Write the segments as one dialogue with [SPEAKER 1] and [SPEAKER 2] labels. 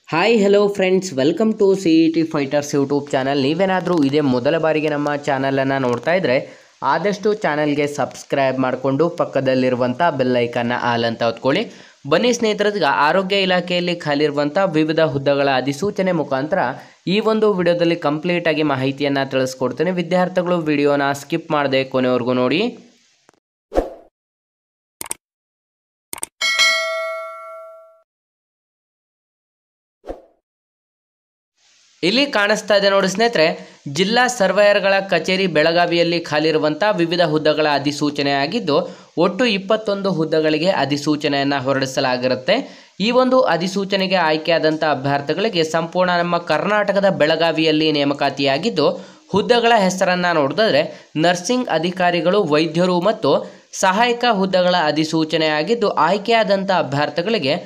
[SPEAKER 1] Hi hello friends, welcome to CET fighters YouTube channel. ನೀವೇನಾದರೂ ಇದೇ ಮೊದಲ ಬಾರಿಗೆ ನಮ್ಮ ಚಾನಲನ್ನು ನೋಡ್ತಾ ಇದ್ದರೆ ಆದಷ್ಟು ಚಾನಲ್ಗೆ ಸಬ್ಸ್ಕ್ರೈಬ್ ಮಾಡಿಕೊಂಡು ಪಕ್ಕದಲ್ಲಿರುವಂಥ ಬೆಲ್ ಐಕನ್ನ ಆಲ್ ಅಂತ ಹೊತ್ಕೊಳ್ಳಿ. ಬನ್ನಿ ಸ್ನೇಹಿತರಿಗೆ, ಆರೋಗ್ಯ ಇಲಾಖೆಯಲ್ಲಿ ಖಾಲಿರುವಂಥ ವಿವಿಧ ಹುದ್ದೆಗಳ ಅಧಿಸೂಚನೆ ಮುಖಾಂತರ ಈ ಒಂದು ವಿಡಿಯೋದಲ್ಲಿ ಕಂಪ್ಲೀಟಾಗಿ ಮಾಹಿತಿಯನ್ನು ತಿಳಿಸ್ಕೊಡ್ತೇನೆ. ವಿದ್ಯಾರ್ಥಿಗಳು ವಿಡಿಯೋನ ಸ್ಕಿಪ್ ಮಾಡದೆ ಕೊನೆವರೆಗೂ ನೋಡಿ. ಇಲ್ಲಿ ಕಾಣಿಸ್ತಾ ಇದೆ ನೋಡಿ ಸ್ನೇಹಿತರೆ, ಜಿಲ್ಲಾ ಸರ್ವೇಯರ್ಗಳ ಕಚೇರಿ ಬೆಳಗಾವಿಯಲ್ಲಿ ಖಾಲಿರುವಂಥ ವಿವಿಧ ಹುದ್ದೆಗಳ ಅಧಿಸೂಚನೆ ಆಗಿದ್ದು ಒಟ್ಟು 21 ಹುದ್ದೆಗಳಿಗೆ ಅಧಿಸೂಚನೆಯನ್ನು ಹೊರಡಿಸಲಾಗಿರುತ್ತೆ. ಈ ಒಂದು ಅಧಿಸೂಚನೆಗೆ ಆಯ್ಕೆಯಾದಂಥ ಅಭ್ಯರ್ಥಿಗಳಿಗೆ ಸಂಪೂರ್ಣ ನಮ್ಮ ಕರ್ನಾಟಕದ ಬೆಳಗಾವಿಯಲ್ಲಿ ನೇಮಕಾತಿಯಾಗಿದ್ದು, ಹುದ್ದೆಗಳ ಹೆಸರನ್ನು ನೋಡಿದ್ರೆ ನರ್ಸಿಂಗ್ ಅಧಿಕಾರಿಗಳು, ವೈದ್ಯರು ಮತ್ತು ಸಹಾಯಕ ಹುದ್ದೆಗಳ ಅಧಿಸೂಚನೆ ಆಗಿದ್ದು, ಆಯ್ಕೆಯಾದಂಥ ಅಭ್ಯರ್ಥಿಗಳಿಗೆ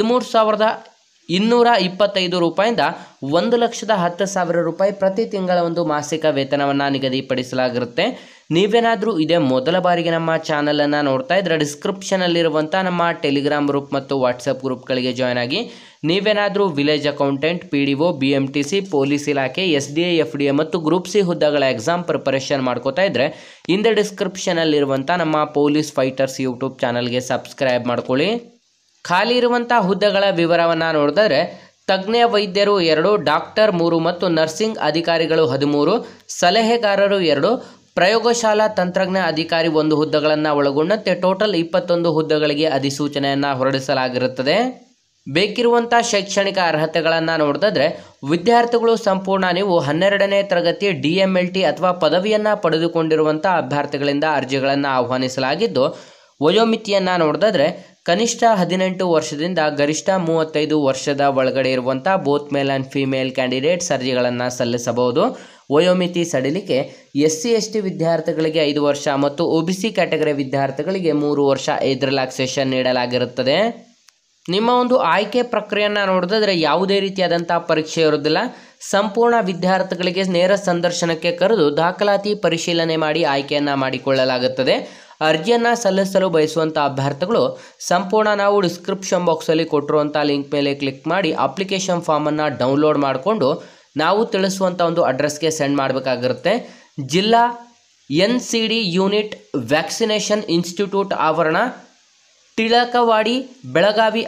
[SPEAKER 1] 13,225 ರೂಪಾಯಿಂದ 1,10,000 ರೂಪಾಯಿ ಪ್ರತಿ ತಿಂಗಳ ಒಂದು ಮಾಸಿಕ ವೇತನವನ್ನು ನಿಗದಿಪಡಿಸಲಾಗಿರುತ್ತೆ. ನೀವೇನಾದರೂ ಇದೇ ಮೊದಲ ಬಾರಿಗೆ ನಮ್ಮ ಚಾನಲನ್ನು ನೋಡ್ತಾ ಇದ್ದರೆ ಡಿಸ್ಕ್ರಿಪ್ಷನಲ್ಲಿರುವಂಥ ನಮ್ಮ ಟೆಲಿಗ್ರಾಮ್ ಗ್ರೂಪ್ ಮತ್ತು ವಾಟ್ಸಪ್ ಗ್ರೂಪ್ಗಳಿಗೆ ಜಾಯ್ನ್ ಆಗಿ. ನೀವೇನಾದರೂ village accountant, PDO, BMTC, police ಇಲಾಖೆ, SDA, FDA ಮತ್ತು ಗ್ರೂಪ್ C ಹುದ್ದೆಗಳ ಎಕ್ಸಾಮ್ ಪ್ರಿಪರೇಷನ್ ಮಾಡ್ಕೋತಾ ಇದ್ದರೆ ಹಿಂದೆ ಡಿಸ್ಕ್ರಿಪ್ಷನಲ್ಲಿರುವಂಥ ನಮ್ಮ ಪೊಲೀಸ್ ಫೈಟರ್ಸ್ ಯೂಟ್ಯೂಬ್ ಚಾನಲ್ಗೆ ಸಬ್ಸ್ಕ್ರೈಬ್ ಮಾಡ್ಕೊಳ್ಳಿ. ಖಾಲಿ ಇರುವಂಥ ಹುದ್ದೆಗಳ ವಿವರವನ್ನು ನೋಡಿದರೆ ತಜ್ಞ ವೈದ್ಯರು 2, ಡಾಕ್ಟರ್ 3 ಮತ್ತು ನರ್ಸಿಂಗ್ ಅಧಿಕಾರಿಗಳು 13, ಸಲಹೆಗಾರರು 2, ಪ್ರಯೋಗಶಾಲಾ ತಂತ್ರಜ್ಞ ಅಧಿಕಾರಿ 1 ಹುದ್ದೆಗಳನ್ನು ಒಳಗೊಂಡಂತೆ ಟೋಟಲ್ 21 ಹುದ್ದೆಗಳಿಗೆ ಅಧಿಸೂಚನೆಯನ್ನು ಹೊರಡಿಸಲಾಗಿರುತ್ತದೆ. ಬೇಕಿರುವಂಥ ಶೈಕ್ಷಣಿಕ ಅರ್ಹತೆಗಳನ್ನು ನೋಡಿದ್ರೆ ವಿದ್ಯಾರ್ಥಿಗಳು ಸಂಪೂರ್ಣ ನೀವು 12ನೇ ತರಗತಿ DMLT ಅಥವಾ ಪದವಿಯನ್ನು ಪಡೆದುಕೊಂಡಿರುವಂಥ ಅಭ್ಯರ್ಥಿಗಳಿಂದ ಅರ್ಜಿಗಳನ್ನು ಆಹ್ವಾನಿಸಲಾಗಿದ್ದು, ವಯೋಮಿತಿಯನ್ನು ನೋಡಿದ್ರೆ ಕನಿಷ್ಠ 18 ವರ್ಷದಿಂದ ಗರಿಷ್ಠ 35 ವರ್ಷದ ಒಳಗಡೆ ಇರುವಂಥ both male and female candidates ಅರ್ಜಿಗಳನ್ನು ಸಲ್ಲಿಸಬಹುದು. ವಯೋಮಿತಿ ಸಡಿಲಿಕೆ SC ST ವಿದ್ಯಾರ್ಥಿಗಳಿಗೆ 5 ವರ್ಷ ಮತ್ತು OBC ಕ್ಯಾಟಗರಿ ವಿದ್ಯಾರ್ಥಿಗಳಿಗೆ 3 ವರ್ಷ ಏಜ್ ರಿಲ್ಯಾಕ್ಸೇಷನ್ ನೀಡಲಾಗಿರುತ್ತದೆ. ನಿಮ್ಮ ಒಂದು ಆಯ್ಕೆ ಪ್ರಕ್ರಿಯೆಯನ್ನು ನೋಡಿದ್ರೆ ಯಾವುದೇ ರೀತಿಯಾದಂಥ ಪರೀಕ್ಷೆ ಇರೋದಿಲ್ಲ. ಸಂಪೂರ್ಣ ವಿದ್ಯಾರ್ಥಿಗಳಿಗೆ ನೇರ ಸಂದರ್ಶನಕ್ಕೆ ಕರೆದು ದಾಖಲಾತಿ ಪರಿಶೀಲನೆ ಮಾಡಿ ಆಯ್ಕೆಯನ್ನು ಮಾಡಿಕೊಳ್ಳಲಾಗುತ್ತದೆ. ಅರ್ಜಿಯನ್ನು ಸಲ್ಲಿಸಲು ಬಯಸುವಂಥ ಅಭ್ಯರ್ಥಿಗಳು ಸಂಪೂರ್ಣ ನಾವು ಡಿಸ್ಕ್ರಿಪ್ಷನ್ ಬಾಕ್ಸಲ್ಲಿ ಕೊಟ್ಟಿರುವಂಥ ಲಿಂಕ್ ಮೇಲೆ ಕ್ಲಿಕ್ ಮಾಡಿ ಅಪ್ಲಿಕೇಶನ್ ಫಾರ್ಮನ್ನು ಡೌನ್ಲೋಡ್ ಮಾಡಿಕೊಂಡು ನಾವು ತಿಳಿಸುವಂಥ ಒಂದು ಅಡ್ರೆಸ್ಗೆ ಸೆಂಡ್ ಮಾಡಬೇಕಾಗಿರುತ್ತೆ. ಜಿಲ್ಲಾ NCD ಯೂನಿಟ್ ವ್ಯಾಕ್ಸಿನೇಷನ್ ಇನ್ಸ್ಟಿಟ್ಯೂಟ್ ಆವರಣ, ಟಿಳಕವಾಡಿ, ಬೆಳಗಾವಿ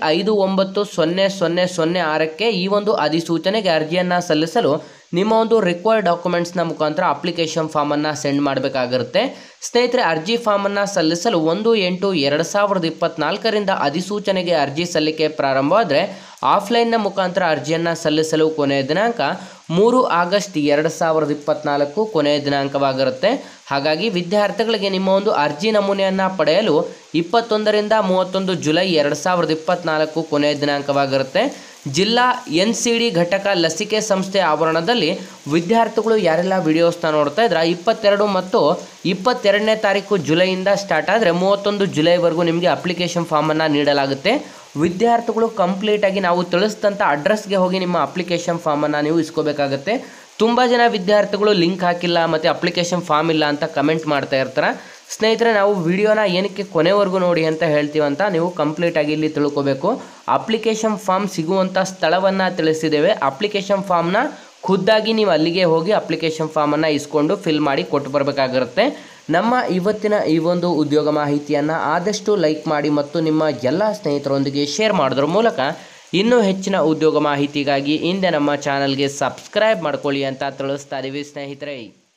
[SPEAKER 1] 590006ಕ್ಕೆ ಈ ಒಂದು ಅಧಿಸೂಚನೆಗೆ ಅರ್ಜಿಯನ್ನು ಸಲ್ಲಿಸಲು ನಿಮ್ಮ ಒಂದು ರಿಕ್ವೈರ್ಡ್ ಡಾಕ್ಯುಮೆಂಟ್ಸ್ನ ಮುಖಾಂತರ ಅಪ್ಲಿಕೇಶನ್ ಫಾರ್ಮನ್ನು ಸೆಂಡ್ ಮಾಡಬೇಕಾಗಿರುತ್ತೆ. ಸ್ನೇಹಿತರೆ, ಅರ್ಜಿ ಫಾರ್ಮನ್ನು ಸಲ್ಲಿಸಲು 1/8/2024 ಅಧಿಸೂಚನೆಗೆ ಅರ್ಜಿ ಸಲ್ಲಿಕೆ ಪ್ರಾರಂಭವಾದರೆ ಆಫ್ಲೈನ್ನ ಮುಖಾಂತರ ಅರ್ಜಿಯನ್ನು ಸಲ್ಲಿಸಲು ಕೊನೆಯ ದಿನಾಂಕ 3 ಆಗಸ್ಟ್ 2024 ಕೊನೆಯ ದಿನಾಂಕವಾಗಿರುತ್ತೆ. ಹಾಗಾಗಿ ವಿದ್ಯಾರ್ಥಿಗಳಿಗೆ ನಿಮ್ಮ ಒಂದು ಅರ್ಜಿ ನಮೂನೆಯನ್ನು ಪಡೆಯಲು 21ರಿಂದ 31 ಜುಲೈ 2024 ಕೊನೆಯ ದಿನಾಂಕವಾಗಿರುತ್ತೆ. ಜಿಲ್ಲಾ NCD ಘಟಕ ಲಸಿಕೆ ಸಂಸ್ಥೆ ಆವರಣದಲ್ಲಿ ವಿದ್ಯಾರ್ಥಿಗಳು ಯಾರೆಲ್ಲ ವಿಡಿಯೋಸ್ನ ನೋಡ್ತಾ ಇದ್ರೆ 22 ಮತ್ತು 22ನೇ ತಾರೀಕು ಜುಲೈಯಿಂದ ಸ್ಟಾರ್ಟ್ ಆದರೆ 31 ಜುಲೈವರೆಗೂ ನಿಮಗೆ ಅಪ್ಲಿಕೇಶನ್ ಫಾರ್ಮನ್ನು ನೀಡಲಾಗುತ್ತೆ. ವಿದ್ಯಾರ್ಥಿಗಳು ಕಂಪ್ಲೀಟಾಗಿ ನಾವು ತಿಳಿಸಿದಂಥ ಅಡ್ರೆಸ್ಗೆ ಹೋಗಿ ನಿಮ್ಮ ಅಪ್ಲಿಕೇಶನ್ ಫಾರ್ಮನ್ನು ನೀವು ಇಸ್ಕೋಬೇಕಾಗತ್ತೆ. ತುಂಬ ಜನ ವಿದ್ಯಾರ್ಥಿಗಳು ಲಿಂಕ್ ಹಾಕಿಲ್ಲ ಮತ್ತು ಅಪ್ಲಿಕೇಶನ್ ಫಾರ್ಮ್ ಇಲ್ಲ ಅಂತ ಕಮೆಂಟ್ ಮಾಡ್ತಾ ಇರ್ತಾರೆ. ಸ್ನೇಹಿತರೆ, ನಾವು ವಿಡಿಯೋನ ಏನಕ್ಕೆ ಕೊನೆವರೆಗೂ ನೋಡಿ ಅಂತ ಹೇಳ್ತೀವಂತ ನೀವು ಕಂಪ್ಲೀಟಾಗಿ ಇಲ್ಲಿ ತಿಳ್ಕೋಬೇಕು. ಅಪ್ಲಿಕೇಶನ್ ಫಾರ್ಮ್ ಸಿಗುವಂಥ ಸ್ಥಳವನ್ನು ತಿಳಿಸಿದ್ದೇವೆ. ಅಪ್ಲಿಕೇಶನ್ ಫಾರ್ಮ್ನ ಖುದ್ದಾಗಿ ನೀವು ಅಲ್ಲಿಗೆ ಹೋಗಿ ಅಪ್ಲಿಕೇಶನ್ ಫಾರ್ಮನ್ನು ಇಸ್ಕೊಂಡು ಫಿಲ್ ಮಾಡಿ ಕೊಟ್ಟು ಬರಬೇಕಾಗಿರುತ್ತೆ. ನಮ್ಮ ಇವತ್ತಿನ ಈ ಒಂದು ಉದ್ಯೋಗ ಮಾಹಿತಿಯನ್ನು ಆದಷ್ಟು ಲೈಕ್ ಮಾಡಿ ಮತ್ತು ನಿಮ್ಮ ಎಲ್ಲ ಸ್ನೇಹಿತರೊಂದಿಗೆ ಶೇರ್ ಮಾಡೋದ್ರ ಮೂಲಕ ಇನ್ನೂ ಹೆಚ್ಚಿನ ಉದ್ಯೋಗ ಮಾಹಿತಿಗಾಗಿ ಹಿಂದೆ ನಮ್ಮ ಚಾನಲ್ಗೆ ಸಬ್ಸ್ಕ್ರೈಬ್ ಮಾಡ್ಕೊಳ್ಳಿ ಅಂತ ತಿಳಿಸ್ತಾ ಇದ್ದೀವಿ ಸ್ನೇಹಿತರೆ.